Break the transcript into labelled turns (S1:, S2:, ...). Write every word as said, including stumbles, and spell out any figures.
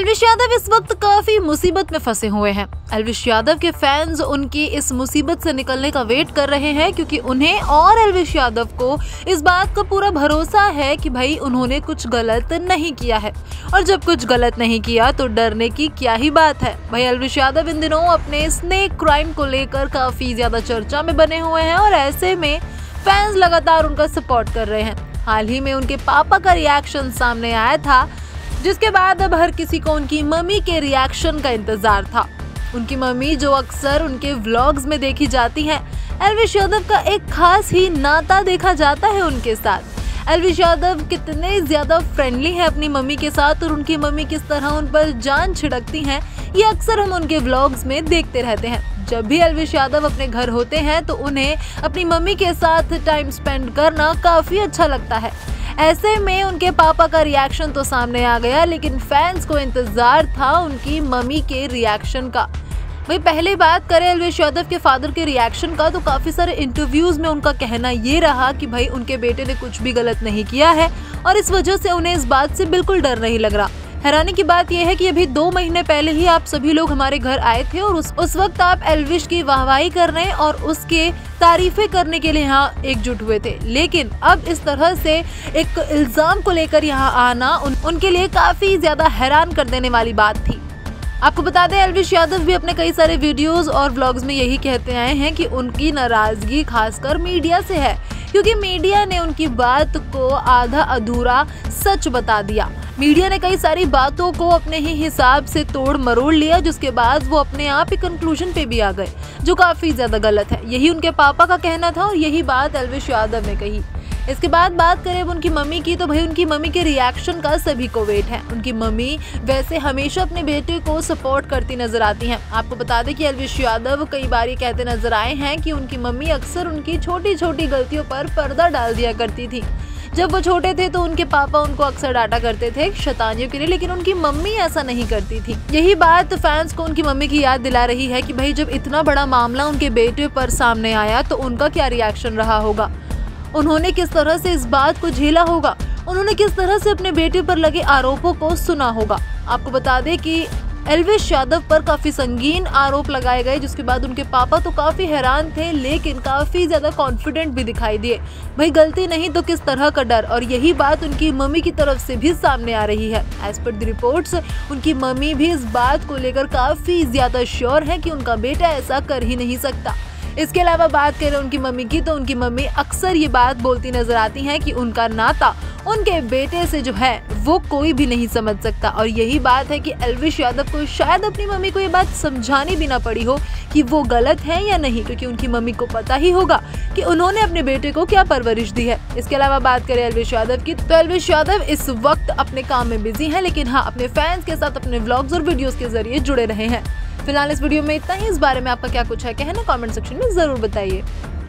S1: एल्विश यादव इस वक्त काफी मुसीबत में फंसे हुए हैं। एल्विश यादव के फैंस उनकी इस मुसीबत से निकलने का वेट कर रहे हैं, क्योंकि उन्हें और एल्विश यादव को इस बात का पूरा भरोसा है कि भाई उन्होंने कुछ गलत नहीं किया है। और जब कुछ गलत नहीं किया तो डरने की क्या ही बात है। भाई एल्विश यादव इन दिनों अपने स्नेक क्राइम को लेकर काफी ज्यादा चर्चा में बने हुए हैं और ऐसे में फैंस लगातार उनका सपोर्ट कर रहे हैं। हाल ही में उनके पापा का रिएक्शन सामने आया था, जिसके बाद अब हर किसी को उनकी मम्मी के रिएक्शन का इंतजार था। उनकी मम्मी जो अक्सर उनके व्लॉग्स में देखी जाती हैं, एल्विश यादव का एक खास ही नाता देखा जाता है उनके साथ। एल्विश यादव कितने ज्यादा फ्रेंडली हैं अपनी मम्मी के साथ और उनकी मम्मी किस तरह उन पर जान छिड़कती हैं, ये अक्सर हम उनके व्लॉग्स में देखते रहते हैं। जब भी एल्विश यादव अपने घर होते हैं तो उन्हें अपनी मम्मी के साथ टाइम स्पेंड करना काफी अच्छा लगता है। ऐसे में उनके पापा का रिएक्शन तो सामने आ गया, लेकिन फैंस को इंतजार था उनकी मम्मी के रिएक्शन का। भाई पहले बात करें एल्विश यादव के फादर के रिएक्शन का, तो काफी सारे इंटरव्यूज में उनका कहना ये रहा कि भाई उनके बेटे ने कुछ भी गलत नहीं किया है और इस वजह से उन्हें इस बात से बिल्कुल डर नहीं लग रहा। हैरानी की बात यह है कि अभी दो महीने पहले ही आप सभी लोग हमारे घर आए थे और उस उस वक्त आप एल्विश की वाहवाही करने और उसके तारीफें करने के लिए यहाँ एकजुट हुए थे, लेकिन अब इस तरह से एक इल्जाम को लेकर यहाँ आना उन, उनके लिए काफी ज्यादा हैरान कर देने वाली बात थी। आपको बता दें एल्विश यादव भी अपने कई सारे वीडियोस और व्लॉग्स में यही कहते आए हैं कि उनकी नाराजगी खासकर मीडिया से है, क्योंकि मीडिया ने उनकी बात को आधा अधूरा सच बता दिया। मीडिया ने कई सारी बातों को अपने ही हिसाब से तोड़ मरोड़ लिया, जिसके बाद वो अपने आप ही कंक्लूजन पे भी आ गए, जो काफी ज्यादा गलत है। यही उनके पापा का कहना था और यही बात एल्विश यादव ने कही। इसके बाद बात करें उनकी मम्मी की, तो भाई उनकी मम्मी के रिएक्शन का सभी को वेट है। उनकी मम्मी वैसे हमेशा अपने बेटे को सपोर्ट करती नजर आती हैं। आपको बता दें कि एल्विश यादव कई बार ये कहते नजर आए हैं कि उनकी मम्मी अक्सर उनकी छोटी छोटी गलतियों पर पर्दा डाल दिया करती थी। जब वो छोटे थे तो उनके पापा उनको अक्सर डांटा करते थे शैतानियों के लिए, लेकिन उनकी मम्मी ऐसा नहीं करती थी। यही बात फैंस को उनकी मम्मी की याद दिला रही है कि भाई जब इतना बड़ा मामला उनके बेटे पर सामने आया तो उनका क्या रिएक्शन रहा होगा, उन्होंने किस तरह से इस बात को झेला होगा, उन्होंने किस तरह से अपने बेटे पर लगे आरोपों को सुना होगा। आपको बता दें कि एल्विश यादव पर काफी संगीन आरोप लगाए गए, जिसके बाद उनके पापा तो काफी हैरान थे, लेकिन काफी ज्यादा कॉन्फिडेंट भी दिखाई दिए। भाई गलती नहीं तो किस तरह का डर, और यही बात उनकी मम्मी की तरफ से भी सामने आ रही है। एज पर द रिपोर्ट्स उनकी मम्मी भी इस बात को लेकर काफी ज्यादा श्योर है कि उनका बेटा ऐसा कर ही नहीं सकता। इसके अलावा बात करें उनकी मम्मी की, तो उनकी मम्मी अक्सर ये बात बोलती नजर आती हैं कि उनका नाता उनके बेटे से जो है वो कोई भी नहीं समझ सकता। और यही बात है कि एल्विश यादव को शायद अपनी मम्मी को ये बात समझानी भी ना पड़ी हो कि वो गलत है या नहीं, क्योंकि उनकी मम्मी को पता ही होगा कि उन्होंने अपने बेटे को क्या परवरिश दी है। इसके अलावा बात करें एल्विश यादव की, तो एल्विश यादव इस वक्त अपने काम में बिजी हैं, लेकिन हाँ अपने फैंस के साथ अपने व्लॉग्स और वीडियोस के जरिए जुड़े रहे हैं। फिलहाल इस वीडियो में इतना ही। इस बारे में आपका क्या कुछ है कहना कमेंट सेक्शन में जरूर बताइए।